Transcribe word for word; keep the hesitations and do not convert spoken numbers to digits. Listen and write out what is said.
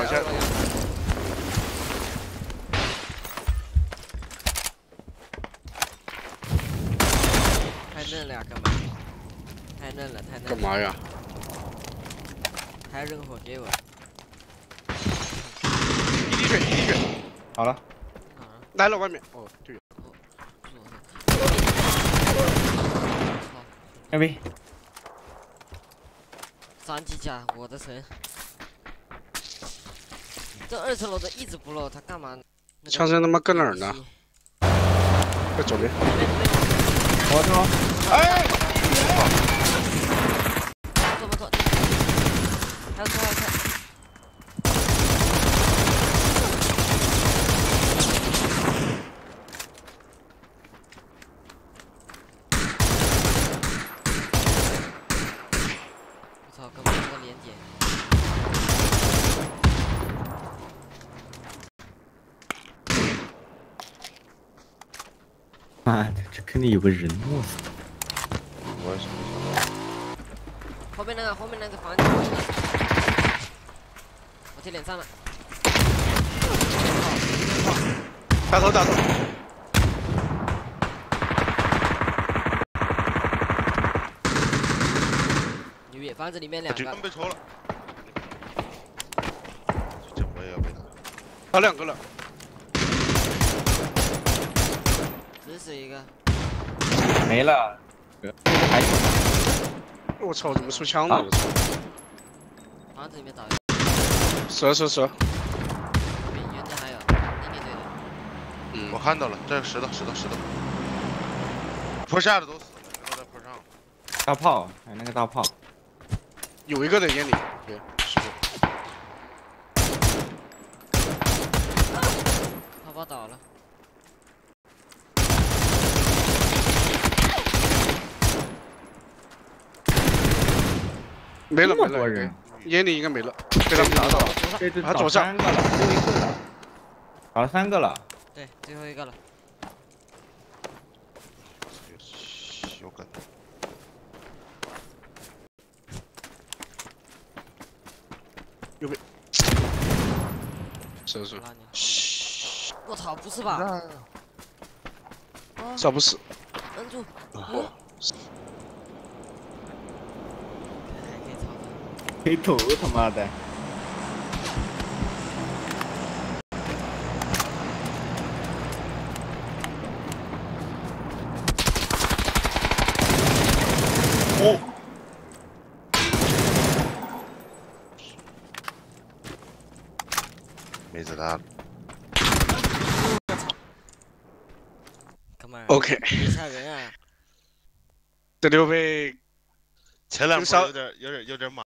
脚下。 太嫩了，干嘛？太嫩了，太嫩了。 干嘛呀？ 还有任火给我。 一滴血，一滴血。 好了。 来了，外面。哦，对。 牛逼！ 三级甲，我的神！这二层楼的一直不漏，他干嘛？ 枪声他妈搁哪儿呢？在左边。 我操！哎！ 错不错？还有错还有错。我操，干嘛这个连接？ 妈的，这肯定有个人，我操！ 我也是。 后面那个，后面那个房间，我贴脸上了。 大头大头。 牛逼！房子里面两个。 被抽了。这我也要被打。 打两个了。 只死一个， 没了，还有。 我操！怎么出枪了？我操！ 房子里面找一个。 蛇蛇蛇。 原地还有，另一队的。 嗯，我看到了，这石头石头石头。坡下的都死了，都在坡上。 大炮，还有那个大炮。 有一个在烟里，对，是的。 泡泡倒了。 没了没了，人， 烟里应该没了，被他们打倒了。 这只他左上三个了，最后一个了，打了三个了。 对，最后一个了。 有梗。 右边。是是。 嘘。我操，不是吧？ 咋不是？ 摁住。 哦。 黑头他妈的！ 哦，没子弹了。 哥们儿 ，OK， 吓人啊！ 这就被前两波有点有点有点马。